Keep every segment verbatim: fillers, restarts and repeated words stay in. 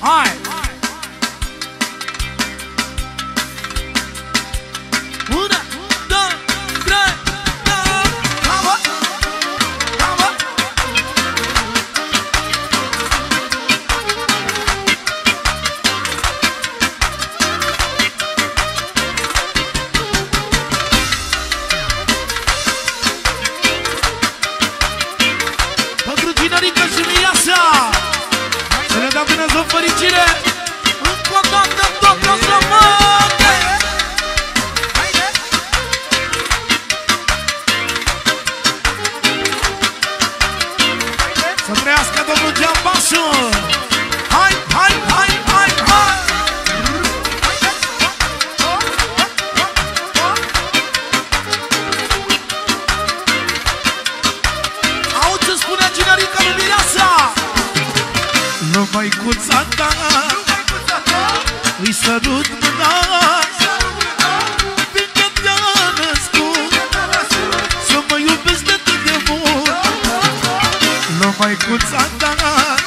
Hai! Una, două, trei, două, bravo! Bravo! Pentru Ginerica și Mireasa, să le dăm Dumnezeu fericire. Încă o dată tot o să mânte. Să trăiască domnul Geambașu. Hai, hai, hai, hai, hai. Auzi ce spune Ginerica lui Mireasa. Măicuța ta, îi sărut mâna, fiindcă te-a născut să mă iubesc de atât de mult. La măicuța ta,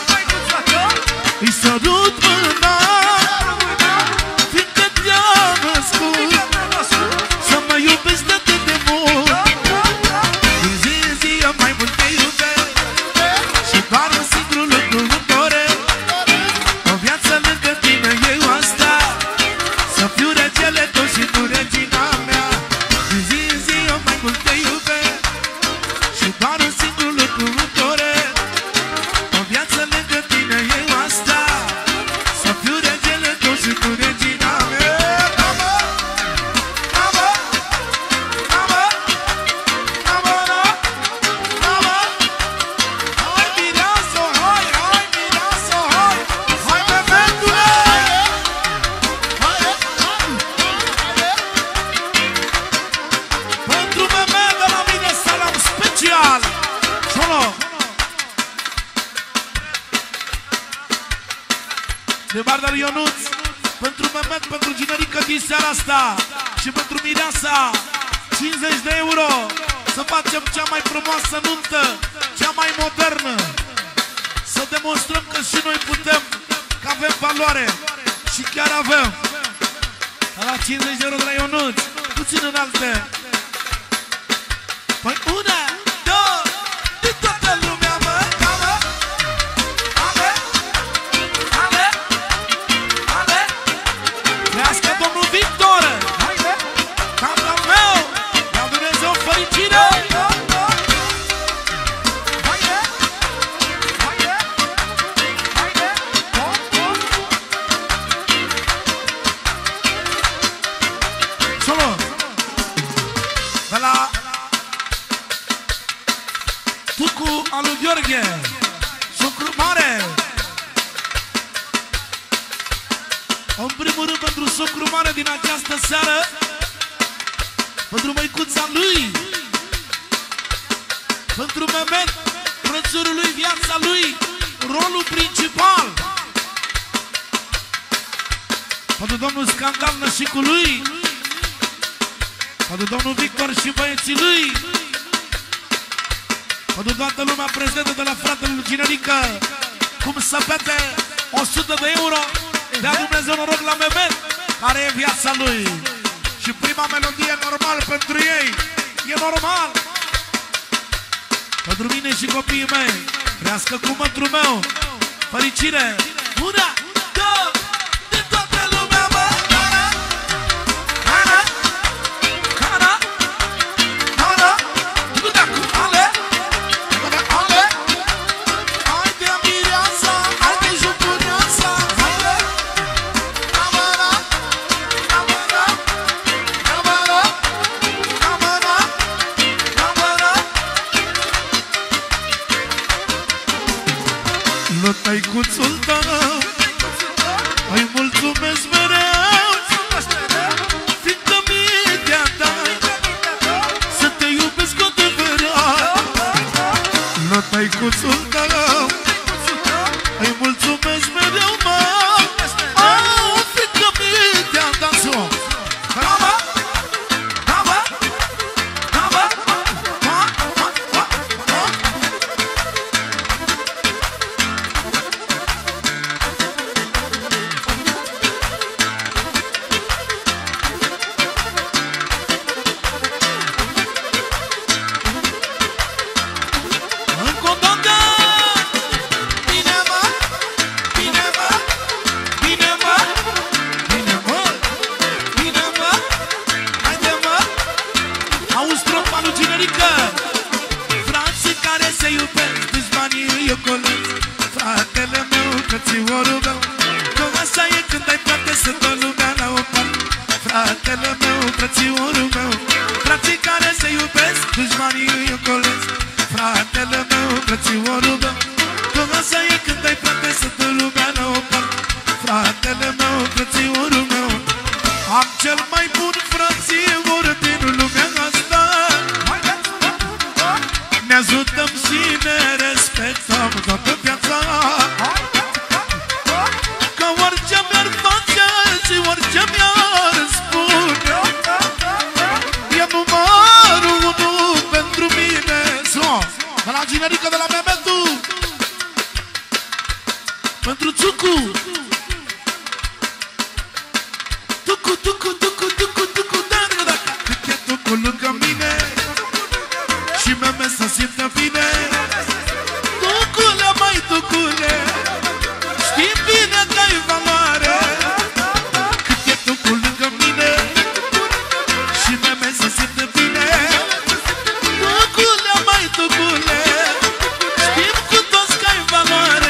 îi sărut mâna, fiindcă te-a născut să mă iubesc de atât de mult. Din zi în zi eu mai mult te iubesc și doar un singur lucru îmi doresc. O viață lângă tine eu asta, să fiu regele tău și tu regina mea. Din zi în zi eu mai mult te iubesc și doar un singur lucru îmi doresc. O viață lângă tine eu asta, să fiu regele tău și tu regina mea. Bravo! Bravo! Bravo! Bravo! Bravo! Hai Mireasa, hai, hai Mireasa, hai! Hai bebețule! Pentru bebe de la mine salam special! Solo! De Bardar Ionuț, pentru Mehmet, pentru Ginerica din seara asta și pentru Mireasa, cincizeci de euro. Să facem cea mai frumoasă nuntă, cea mai modernă. Să demonstrăm că și noi putem, că avem valoare și chiar avem. La cincizeci de euro de la Ionuț, puțin înalte. Păi una, două, de toată lumea, mă, da, mă. Ale, ale, ale. Trească domnul Victor. Haide, tatăl meu, dau Dumnezeu fericire. Haide, haide, haide, tot, tot. Solo, de la Tucu al lui Gheorghe, sucru mare. În primul rând pentru sucru mare din această seară, pentru măicuța lui, pentru Mehmet, frățurul lui, viața lui, rolul principal, pentru domnul Scandal, nășicul lui, pentru domnul Victor și băieții lui, pentru toată lumea prezentă de la fratele lui Ginerica, cum să pete o sută de euro. Dea Dumnezeu noroc la Mehmet, care e viața lui. Și prima melodie normal pentru ei, e normal. Pentru mine și copiii mei, trească cu mătrul meu, fericire. Una, două, de toată lumea, mă. Cara, cara, cara, nu da cu ale, nu da ale. Haide Mireasa, haide Jupureasa, haide. Camera, camera, camera, camera, camera. Nu tăicuțul tău, îi mulțumesc mereu, fiindcă mie te-a dat să te iubesc cu adevărat. Nu tăicuțul tău, îi mulțumesc mereu, mă, fiindcă mie te-a dat să o. Bravo! Bravo! Bravo! frățiorul meu, că așa e când ai frate să dă lumea la o parte. Fratele meu, frățiorul meu, frații care se iubesc, dușmanii îi ocolesc. Fratele meu, frățiorul meu, că așa e când ai frate să dă lumea la o parte. Fratele meu, frățiorul meu, am cel mai bun frățior din lumea asta. Ne ajutăm și ne respectăm toată viața. Că orice mi-ar face și orice mi-ar spune, e numărul unu pentru mine. So, de la generică de la Memetu, pentru Ciucu, Tucu, tucu, tucu, tucu, tucu, da, da, da. Cât e Tucu lângă mine și Meme să simtă bine. Tucule, mai Tucule, știi bine că ai valoare. Cât e Tucu lângă mine și Meme să simtă bine. Tucule, mai Tucule, știm cu toți că ai valoare.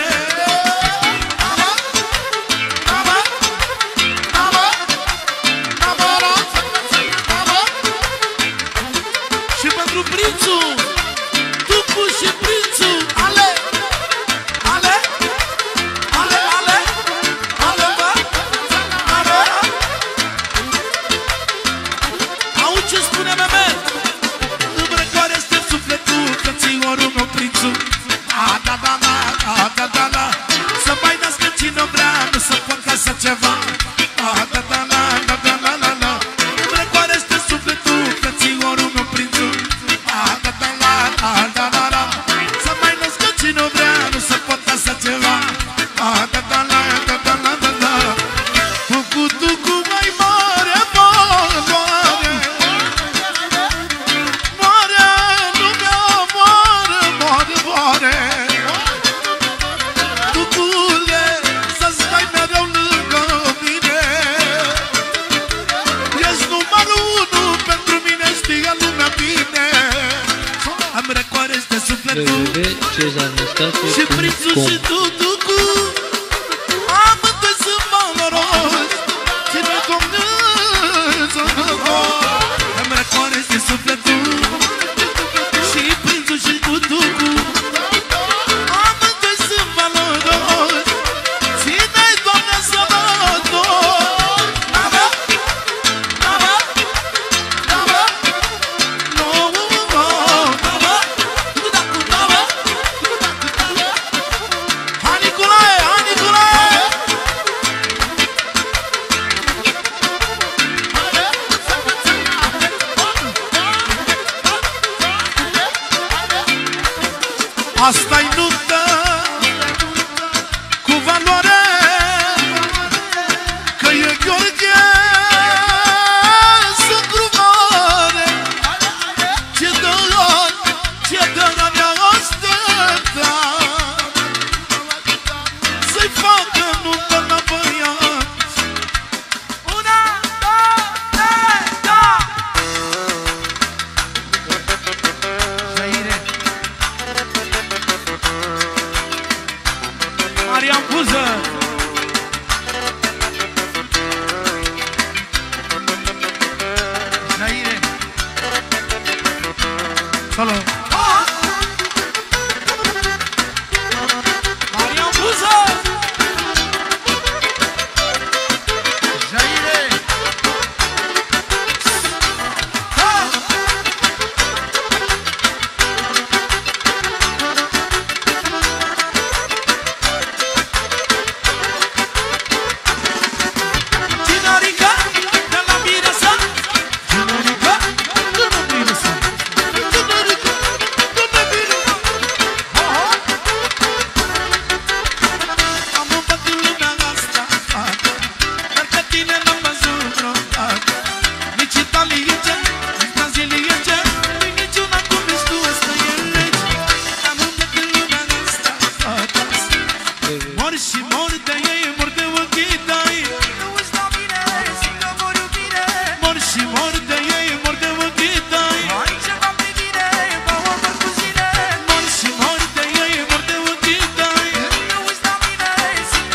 Și pentru prințul, Tucu și prințul, ale, ale, ale, ale, ale, bă, ale. Auzi ce spune Mehmet? Îmi răcorește sufletul, frățiorul meu, prințul. A, da, da, da, a, da, da, da. Să mai nască cine vrea, nu se poate așa ceva. A, da, da, da, da, da, da, da, da. Îmi răcorește sufletul, frățiorul meu, prințul. A, da, da, da, da, da, da, da. Să mai nască cine vrea, nu se poate așa ceva. A, da, da, da, da, da, da, da, da. Tucu, Tucu, mai mare, mare, mare. Moare lumea, moare, moare, moare. Tucule, să stai mereu lângă mine. Ești numărul unu pentru mine, știe lumea bine. Îmi răcorește sufletul și prințul și tu, Tucu, amândoi sunt valoroși. Cine Dumnezeu îmi răcorește sufletul și prințul și tu, Tucu, amândoi sunt valoroși. Ține-i, Doamne, sănătos. Nava, nava, nava, no, no, nava, tucu, nava, hai Nicolae, hai Nicolae. Asta-i nuntă cu valoare, că e Gheorghe sângru mare. Ce dă-n, ce dă-n avea ostenta, să-i facă nuntă la băiați. Una, două, trei, da! Jaire, Marian Puză, Jaire, solo Marian Puză, Jaire, Cinarica de la Mireasa, Cinarica de la Mireasa, Cinarica de la Mireasa. Am umbat în lumea asta, fată, dar pe tine n-am văzut vreodată. Nici italiece, nici braziliece, niciuna cum ești tu, ăsta e lege. Am umbat în lumea asta, fată, mor și mor de ei, mor de ochii tăi. Mor și mor de ei, mor de ochii tăi. Mor și mor de ei, mor de ochii tăi.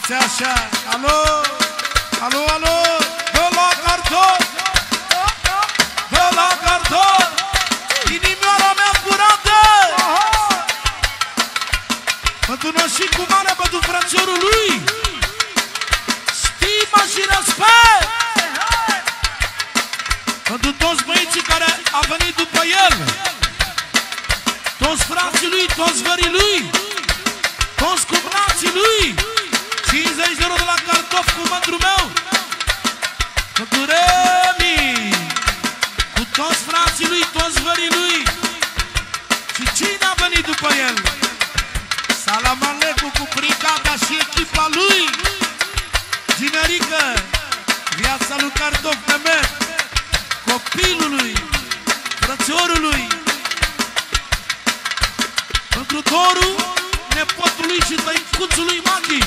Stați așa, alo, alo, alo, dă la carton, dă la carton, inimioara mea curată. Pentru nășicu mare, pentru frățiorul lui, stima și respect. Pentru toți băieții care a venit după el, toți frații lui, toți vării lui, toți cumnații lui, cincizeci de euro de la cartof cu mândru meu, pentru Remi, cu toți frații lui, toți vării lui. Și cine a venit după el? Salam Alecu cu brigada și echipa lui. Ginerică, viața lui Cartof Mehmet, copilului, frățiorului, pentru Doru, nepotului și tăicuțului Machi,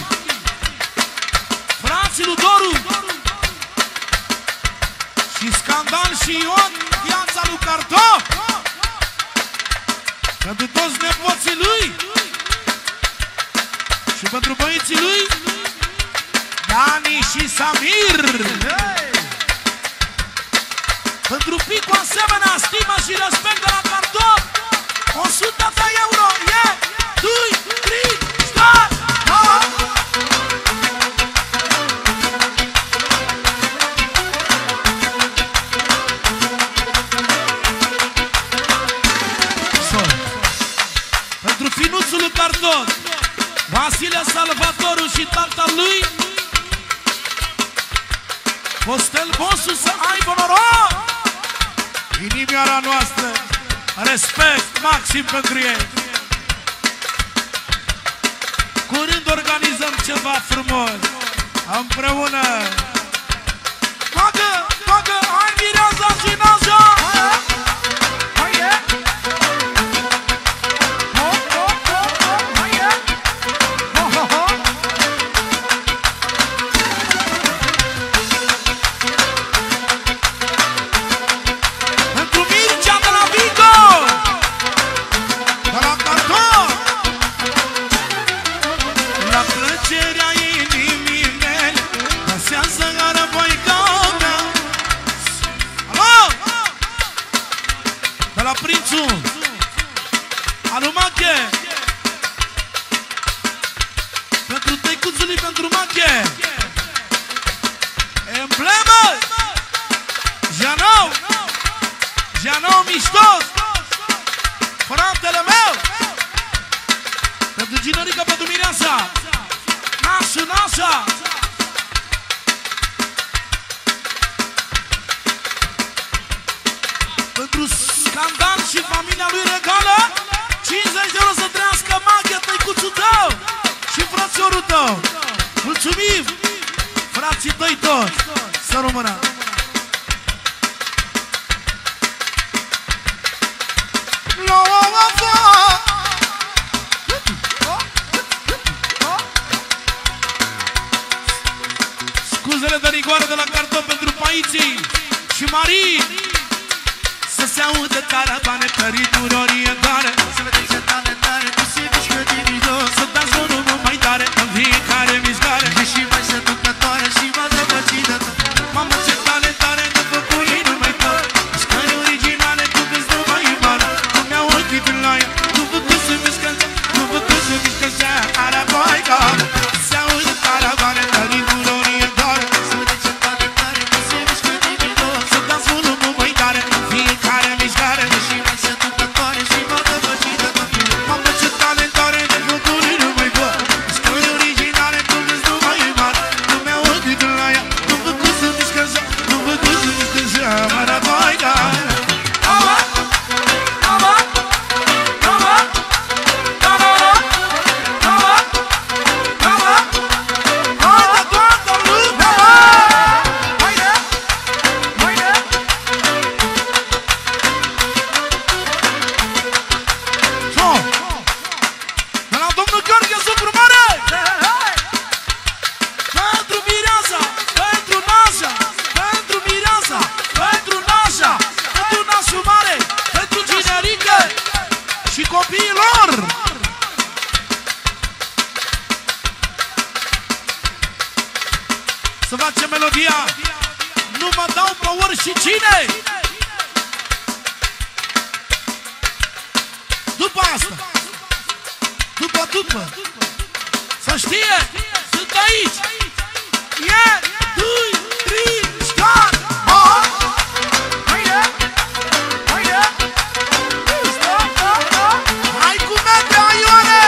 frații lui Doru și Scandal și Ion, viața lui Cartof, pentru toți nepoții lui și pentru băieții lui Dani și Samir. Pentru Picu asemenea stimă și respect de la Cartof, o sută de euro. E, doi, trei, stai! Pentru finuțul lui Cartof, Vasile Salvatoru și tata lui, Costel Bosu, să aibă noroc! Inimioara noastră, respect maxim pentru ei. Curând organizăm ceva frumos împreună. Bagă, bagă, hai mireaza și naja! Pentru tăicuțului, pentru Mache, emblemă, Janou, Janou miștos, fratele meu, pentru Ginerica, pentru Mireasa, nașu, nașa, pentru Scandal și familia lui regală, cincizeci de euro să trăiască Mache, tăicuțul tău și frățiorul tău. Mulțumim, frații tăi toți, să rămână. Scuzele de rigoare de la Cartof pentru Paiții și Marii, să se audă caravane pe ritmuri orientare, să vedeți tare, tare, nu se mișcă dividor, să dați volumul mai tare în fiecare mișcare, și mai seducătoare și mai răbăcinătă. Mamă, ce talentare de făcut ei numai tot, mișcări originale, tu vezi numai imană, cum mi-au ochii din la ea, nu văd să mișcă, nu văd să mișcă așa, araboica, se audă caravane pe ritmuri orientare, să vedeți tare, tare, nu se mișcă dividor, să dați volumul mai tare în fiecare mișcare, și mai seducătoare și mai răbăcinătă. Mamă, ce talentare de făcut ei numai tot, mișcări originale, tu vezi numai imană, nu mi-au ochii din la ea, nu văd să mișcă așa, nu văd să mișcă așa, araboica. Să facem melodia. Nu mă dau pe oricine. După asta, după, după, să știe, sunt aici. E, doi, trei, start. Hai cu mete, aioare.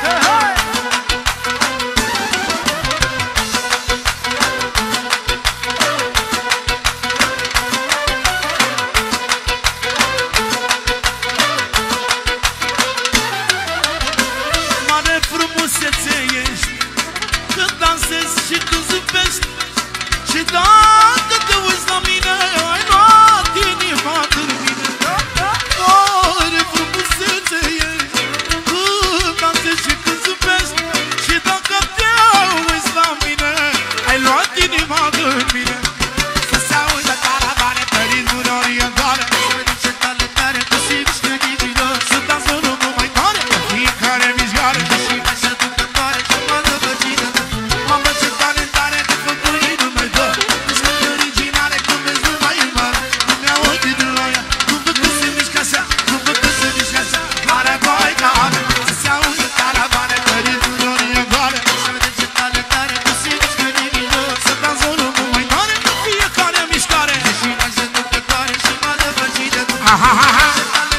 Mare frumusețe ești când dansezi și când zâmbești. Și dacă te uiți la mine, ai luat inima din mine. Mare frumusețe ești când dansezi și când zâmbești. Și dacă te uiți la mine, ai luat inima din mine. Să se audă caravane pe ritmuri orientale, să duce tale tare cu simțe divină. Să dansă lumea mai tare pe fiecare mișcare. Și mai seducătoare și mă dă văcină. Mamă, ce talentare de făcut inimă dă. Ești originale cum vezi numai în mare. Nu mi-au ochii din la ea, nu văd că se mișcă așa, nu văd că se mișcă așa. Mare boi ca ave, să se audă caravane pe ritmuri orientale, să duce tale tare cu simțe divină. Să dansă lumea mai tare pe fiecare mișcare. Și mai seducătoare și mă dă văcină. Aha, aha, aha.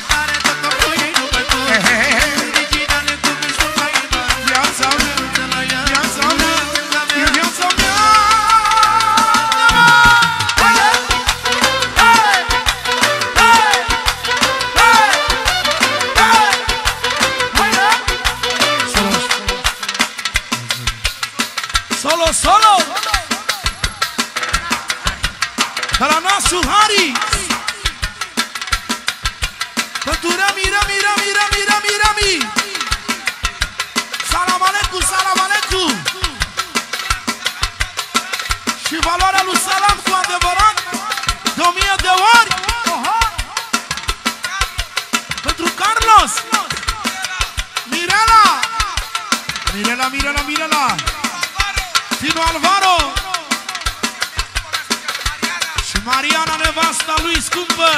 Solo, solo! De la nasul Hari! Pentru Rami, Rami, Rami, Rami, Rami, Rami! Salam aleikum, salam aleikum! Și valoarea lui salam cu adevărat de o mie de ori! Pentru Carlos! Mirela! Mirela, Mirela, Mirela! Tino Alvaro și Mariana, nevasta lui scumpă.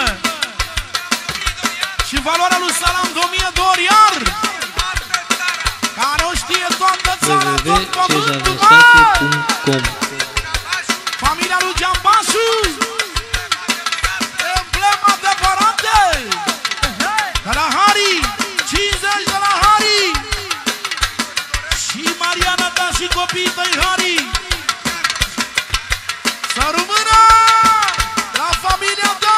Și valoarea lui salam de o mie de ori iar, care o știe toată țara, tot pământul măi. Familia lui Giambașu, emblema adevărată de la Hari, cincizeci de la Hari. Și Mariana ta și copiii tăi Hari, să rămână la familia ta.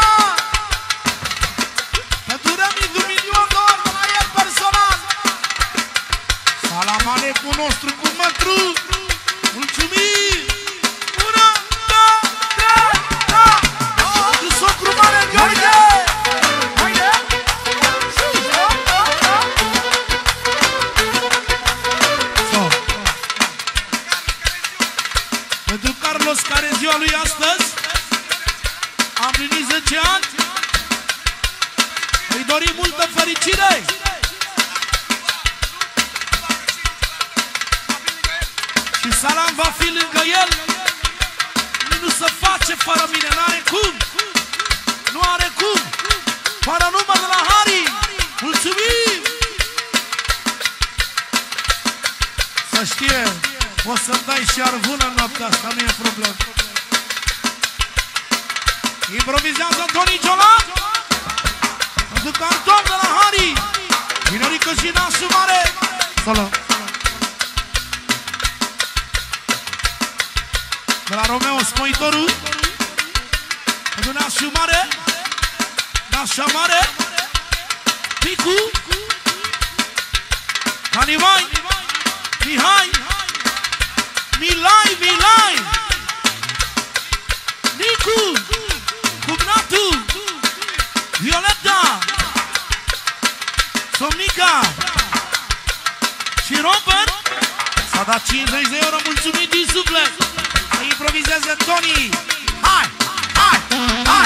Pentru Rami de un milion de ori de la el personal. Salam aleikum nostru cu mătru. Mulțumim. Una, da, da, da. Pentru socru mare Gheorghe. Pentru Carlos, care e ziua lui astăzi, am plinit zece ani, îi dorim multă fericire. Și salam va fi lângă el. Nu se face fără mine, n-are cum. Nu are cum. Fără număr de la Hari. Mulțumim. Să știe, o să-mi dai și arvună în noaptea asta, nu e problemă. Improvizează Toni Ciola pentru cantor de la Hari, Vinorică și nasul mare. Solo. De la Romeo Spoitorul pentru nasul mare, nașa mare, Picu, Canivai, Mihai, Milai, Milai, Nicu, Cugnatul, Violeta, Somnica și Robert. S-a dat cincizeci de euro, mulțumit din suflet. Să improvizeze Toni. Hai, hai, hai.